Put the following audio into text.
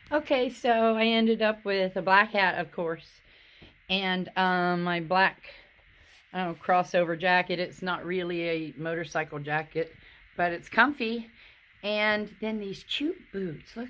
Okay, so I ended up with a black hat, of course, and my black, I don't know, crossover jacket. It's not really a motorcycle jacket, but it's comfy. And then these cute boots. Look